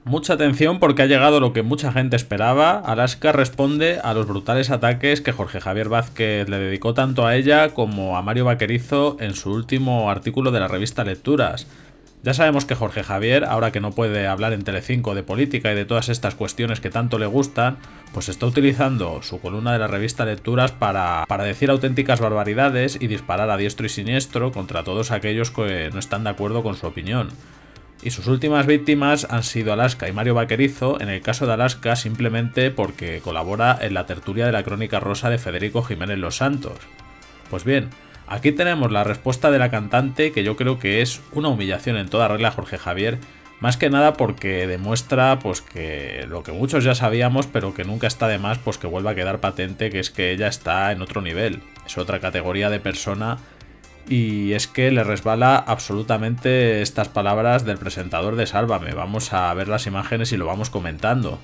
Mucha atención porque ha llegado lo que mucha gente esperaba. Alaska responde a los brutales ataques que Jorge Javier Vázquez le dedicó tanto a ella como a Mario Vaquerizo en su último artículo de la revista Lecturas. Ya sabemos que Jorge Javier, ahora que no puede hablar en Telecinco de política y de todas estas cuestiones que tanto le gustan, pues está utilizando su columna de la revista Lecturas para decir auténticas barbaridades y disparar a diestro y siniestro contra todos aquellos que no están de acuerdo con su opinión. Y sus últimas víctimas han sido Alaska y Mario Vaquerizo, en el caso de Alaska simplemente porque colabora en la tertulia de la Crónica Rosa de Federico Jiménez Los Santos. Pues bien, aquí tenemos la respuesta de la cantante, que yo creo que es una humillación en toda regla a Jorge Javier, más que nada porque demuestra pues que lo que muchos ya sabíamos, pero que nunca está de más pues que vuelva a quedar patente, que es que ella está en otro nivel, es otra categoría de persona. Y es que le resbala absolutamente estas palabras del presentador de Sálvame. Vamos a ver las imágenes y lo vamos comentando.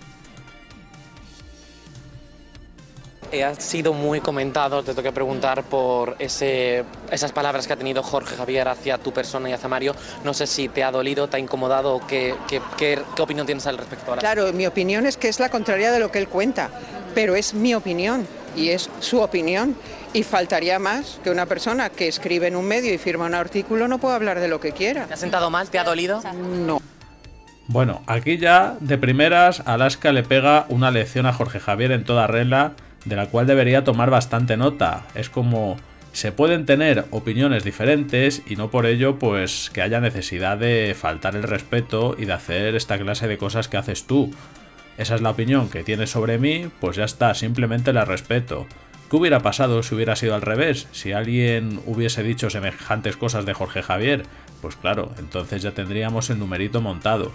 Ha sido muy comentado, te tengo que preguntar por esas palabras que ha tenido Jorge Javier hacia tu persona y hacia Mario. No sé si te ha dolido, te ha incomodado o qué opinión tienes al respecto. Claro, mi opinión es que es la contraria de lo que él cuenta, pero es mi opinión y es su opinión. Y faltaría más que una persona que escribe en un medio y firma un artículo no pueda hablar de lo que quiera. ¿Te ha sentado mal? ¿Te ha dolido? No. Bueno, aquí ya de primeras Alaska le pega una lección a Jorge Javier en toda regla, de la cual debería tomar bastante nota. Es como, se pueden tener opiniones diferentes y no por ello pues que haya necesidad de faltar el respeto y de hacer esta clase de cosas que haces tú. Esa es la opinión que tienes sobre mí, pues ya está, simplemente la respeto. ¿Qué hubiera pasado si hubiera sido al revés? Si alguien hubiese dicho semejantes cosas de Jorge Javier, pues claro, entonces ya tendríamos el numerito montado.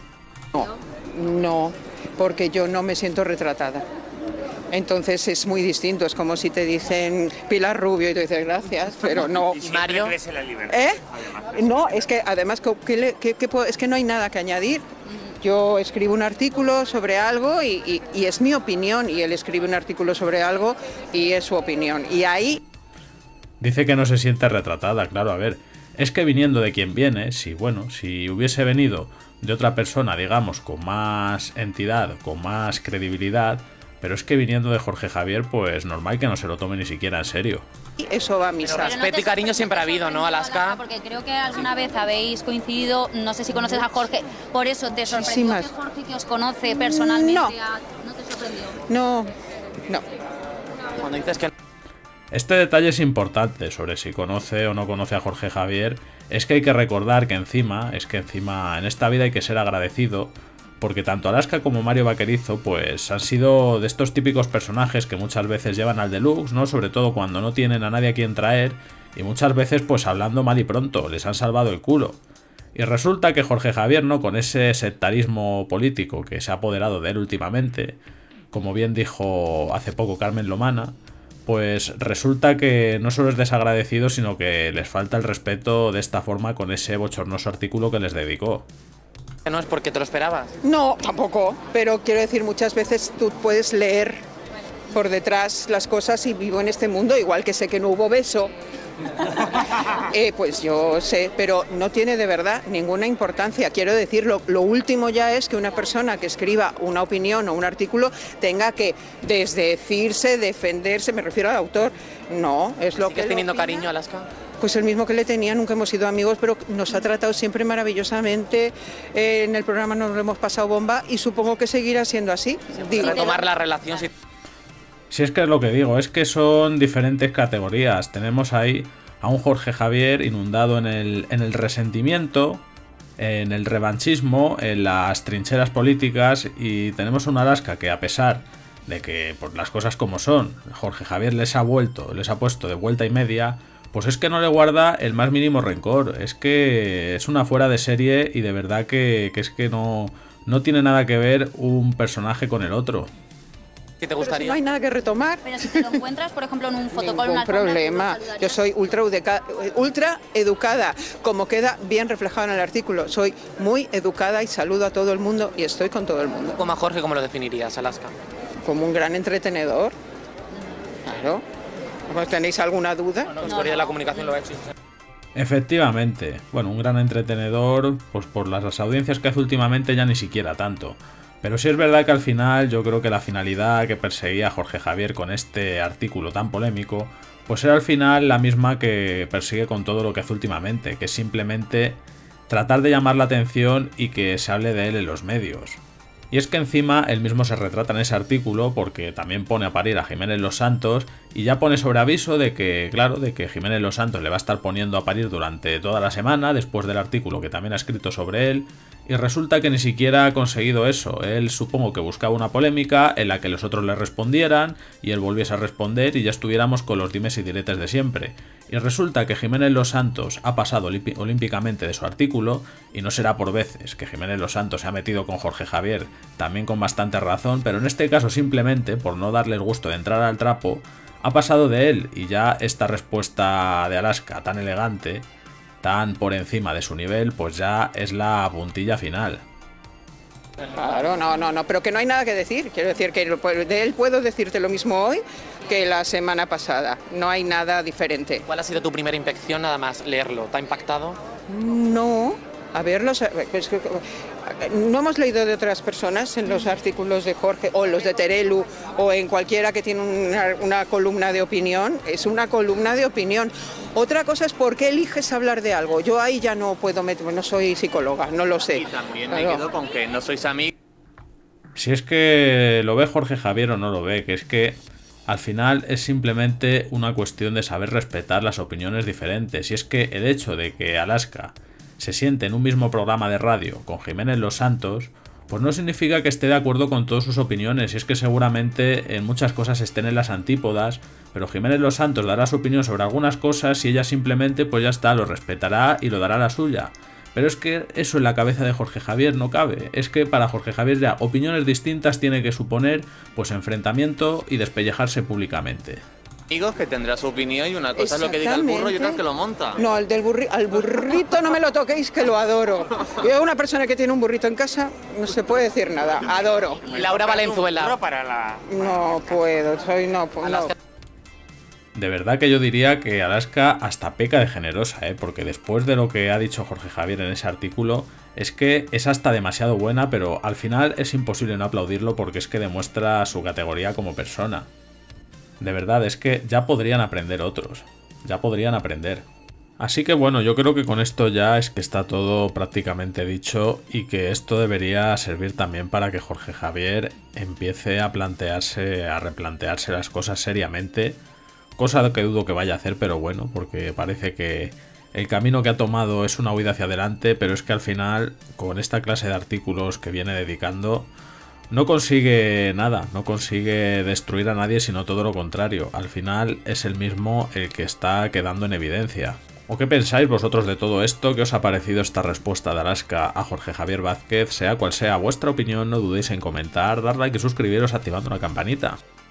No, porque yo no me siento retratada. Entonces es muy distinto, es como si te dicen Pilar Rubio y tú dices gracias, pero no. Mario. No, es que además es que no hay nada que añadir. Yo escribo un artículo sobre algo y es mi opinión, y él escribe un artículo sobre algo y es su opinión. Y ahí... Dice que no se siente retratada, claro, a ver, es que viniendo de quien viene, si hubiese venido de otra persona, digamos, con más entidad, con más credibilidad, pero es que viniendo de Jorge Javier, pues normal que no se lo tome ni siquiera en serio. Eso va a misa. Pero respeto y cariño siempre ha habido, ¿no, Alaska? Porque creo que alguna vez habéis coincidido, no sé si conoces a Jorge, por eso te sorprendió que Jorge, que os conoce personalmente, no te sorprendió. No. Cuando dices que... Este detalle es importante sobre si conoce o no conoce a Jorge Javier, es que hay que recordar que encima en esta vida hay que ser agradecido, porque tanto Alaska como Mario Vaquerizo pues han sido de estos típicos personajes que muchas veces llevan al deluxe, ¿no? Sobre todo cuando no tienen a nadie a quien traer, y muchas veces pues hablando mal y pronto, les han salvado el culo. Y resulta que Jorge Javier, ¿no? Con ese sectarismo político que se ha apoderado de él últimamente, como bien dijo hace poco Carmen Lomana, pues resulta que no solo es desagradecido, sino que les falta el respeto de esta forma con ese bochornoso artículo que les dedicó. No es porque te lo esperabas. No, tampoco, pero quiero decir, muchas veces tú puedes leer por detrás las cosas y vivo en este mundo, igual que sé que no hubo beso. Pues yo sé, pero no tiene de verdad ninguna importancia. Quiero decir, lo último ya es que una persona que escriba una opinión o un artículo tenga que desdecirse, defenderse, me refiero al autor. No, es lo que... ¿Sigues teniendo cariño, Alaska? Pues el mismo que le tenía, nunca hemos sido amigos, pero nos ha tratado siempre maravillosamente. En el programa nos lo hemos pasado bomba y supongo que seguirá siendo así. Retomar la relación. Si es que es lo que digo, es que son diferentes categorías. Tenemos ahí a un Jorge Javier inundado en el resentimiento, en el revanchismo, en las trincheras políticas, y tenemos una Alaska que, a pesar de que por las cosas como son, Jorge Javier les ha puesto de vuelta y media, pues es que no le guarda el más mínimo rencor. Es que es una fuera de serie y de verdad que es que no tiene nada que ver un personaje con el otro. ¿Qué te gustaría? Si no hay nada que retomar. Pero si te lo encuentras, por ejemplo, en un fotocall, ningún problema. Yo soy ultra educada, como queda bien reflejado en el artículo. Soy muy educada y saludo a todo el mundo y estoy con todo el mundo. Como a Jorge, ¿cómo lo definirías, Alaska? Como un gran entretenedor. Claro. ¿Tenéis alguna duda? No, historia de la comunicación lo ha hecho. Efectivamente, bueno, un gran entretenedor, pues por las audiencias que hace últimamente ya ni siquiera tanto. Pero sí es verdad que al final yo creo que la finalidad que perseguía Jorge Javier con este artículo tan polémico, pues era al final la misma que persigue con todo lo que hace últimamente, que es simplemente tratar de llamar la atención y que se hable de él en los medios. Y es que encima él mismo se retrata en ese artículo porque también pone a parir a Jiménez Los Santos y ya pone sobre aviso de que, claro, de que Jiménez Los Santos le va a estar poniendo a parir durante toda la semana después del artículo que también ha escrito sobre él, y resulta que ni siquiera ha conseguido eso. Él supongo que buscaba una polémica en la que los otros le respondieran y él volviese a responder y ya estuviéramos con los dimes y diretes de siempre. Y resulta que Jiménez Los Santos ha pasado olímpicamente de su artículo, y no será por veces que Jiménez Los Santos se ha metido con Jorge Javier, también con bastante razón, pero en este caso simplemente por no darle el gusto de entrar al trapo, ha pasado de él, y ya esta respuesta de Alaska tan elegante, tan por encima de su nivel, pues ya es la puntilla final. Claro, no, pero que no hay nada que decir. Quiero decir que de él puedo decirte lo mismo hoy que la semana pasada. No hay nada diferente. ¿Cuál ha sido tu primera impresión nada más leerlo? ¿Te ha impactado? No, a verlos... Pues, no hemos leído de otras personas en los artículos de Jorge o los de Terelu o en cualquiera que tiene una columna de opinión. Es una columna de opinión. Otra cosa es por qué eliges hablar de algo. Yo ahí ya no puedo meterme, no soy psicóloga, no lo sé. Y también me quedo con que no sois amigos. Si es que lo ve Jorge Javier o no lo ve, que es que al final es simplemente una cuestión de saber respetar las opiniones diferentes. Y es que el hecho de que Alaska se siente en un mismo programa de radio con Jiménez Los Santos, pues no significa que esté de acuerdo con todas sus opiniones, y es que seguramente en muchas cosas estén en las antípodas, pero Jiménez Los Santos dará su opinión sobre algunas cosas y ella simplemente pues ya está, lo respetará y lo dará la suya. Pero es que eso en la cabeza de Jorge Javier no cabe. Es que para Jorge Javier ya opiniones distintas tiene que suponer pues enfrentamiento y despellejarse públicamente. Amigos que tendrá su opinión y una cosa es lo que diga el burro y otra el que lo monta. No, al burrito no me lo toquéis, que lo adoro. Yo, una persona que tiene un burrito en casa, no se puede decir nada, adoro. Laura Valenzuela. No puedo, no. De verdad que yo diría que Alaska hasta peca de generosa, porque después de lo que ha dicho Jorge Javier en ese artículo, es que es hasta demasiado buena, pero al final es imposible no aplaudirlo porque es que demuestra su categoría como persona. De verdad, es que ya podrían aprender otros, ya podrían aprender. Así que bueno, yo creo que con esto ya es que está todo prácticamente dicho y que esto debería servir también para que Jorge Javier empiece a replantearse las cosas seriamente, cosa que dudo que vaya a hacer, pero bueno, porque parece que el camino que ha tomado es una huida hacia adelante, pero es que al final, con esta clase de artículos que viene dedicando, no consigue nada, no consigue destruir a nadie, sino todo lo contrario. Al final es él mismo el que está quedando en evidencia. ¿O qué pensáis vosotros de todo esto? ¿Qué os ha parecido esta respuesta de Alaska a Jorge Javier Vázquez? Sea cual sea vuestra opinión, no dudéis en comentar, dar like y suscribiros activando la campanita.